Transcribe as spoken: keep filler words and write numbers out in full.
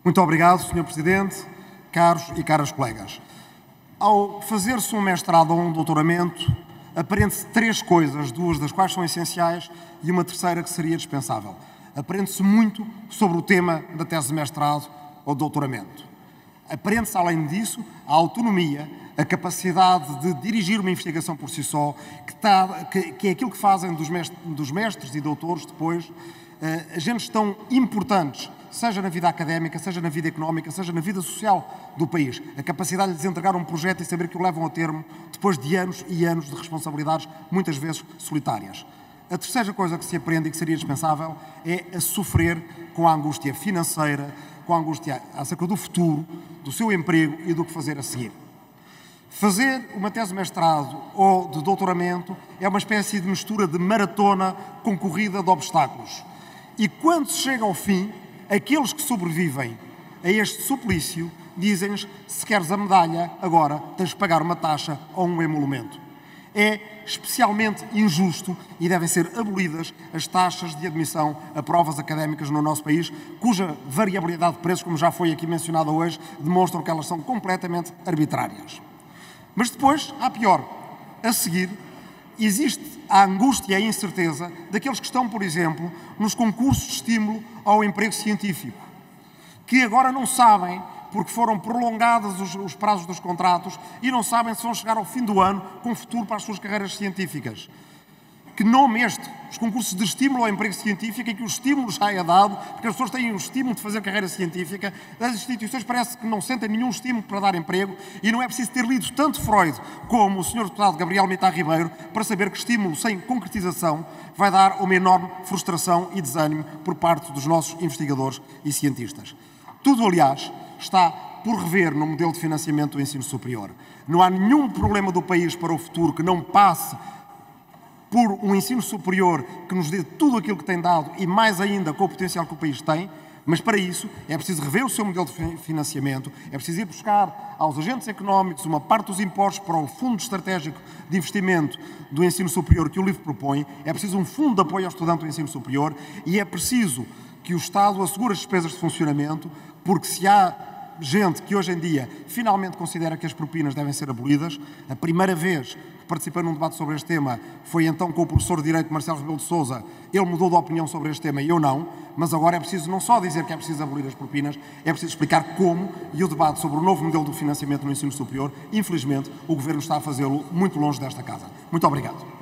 Muito obrigado, senhor Presidente, caros e caras colegas. Ao fazer-se um mestrado ou um doutoramento, aprende-se três coisas, duas das quais são essenciais e uma terceira que seria dispensável. Aprende-se muito sobre o tema da tese de mestrado ou doutoramento. Aprende-se, além disso, a autonomia, a capacidade de dirigir uma investigação por si só, que, está, que, que é aquilo que fazem dos mestres, dos mestres e doutores depois, eh, agentes tão importantes, seja na vida académica, seja na vida económica, seja na vida social do país. A capacidade de lhes entregar um projeto e saber que o levam a termo depois de anos e anos de responsabilidades, muitas vezes solitárias. A terceira coisa que se aprende e que seria dispensável é a sofrer com a angústia financeira, com a angústia acerca do futuro, do seu emprego e do que fazer a seguir. Fazer uma tese de mestrado ou de doutoramento é uma espécie de mistura de maratona com corrida de obstáculos. E quando se chega ao fim, aqueles que sobrevivem a este suplício dizem-nos: se queres a medalha, agora tens de pagar uma taxa ou um emolumento. É especialmente injusto e devem ser abolidas as taxas de admissão a provas académicas no nosso país, cuja variabilidade de preços, como já foi aqui mencionada hoje, demonstram que elas são completamente arbitrárias. Mas depois, há pior. A seguir, existe a angústia e a incerteza daqueles que estão, por exemplo, nos concursos de estímulo ao emprego científico, que agora não sabem, porque foram prolongados os, os prazos dos contratos, e não sabem se vão chegar ao fim do ano com futuro para as suas carreiras científicas. Que nome este? Os concursos de estímulo ao emprego científico, em que o estímulo já é dado, porque as pessoas têm o estímulo de fazer carreira científica, as instituições parece que não sentem nenhum estímulo para dar emprego, e não é preciso ter lido tanto Freud como o senhor deputado Gabriel Mitar Ribeiro para saber que estímulo sem concretização vai dar uma enorme frustração e desânimo por parte dos nossos investigadores e cientistas. Tudo, aliás, está por rever no modelo de financiamento do ensino superior. Não há nenhum problema do país para o futuro que não passe por um ensino superior que nos dê tudo aquilo que tem dado e mais ainda com o potencial que o país tem, mas para isso é preciso rever o seu modelo de financiamento, é preciso ir buscar aos agentes económicos uma parte dos impostos para o Fundo Estratégico de Investimento do Ensino Superior que o livro propõe, é preciso um fundo de apoio ao estudante do ensino superior e é preciso que o Estado assegure as despesas de funcionamento, porque se há gente que hoje em dia finalmente considera que as propinas devem ser abolidas, a primeira vez que participei num debate sobre este tema foi então com o professor de Direito Marcelo Rebelo de Sousa. Ele mudou de opinião sobre este tema e eu não, mas agora é preciso não só dizer que é preciso abolir as propinas, é preciso explicar como, e o debate sobre o novo modelo de financiamento no ensino superior, infelizmente, o Governo está a fazê-lo muito longe desta casa. Muito obrigado.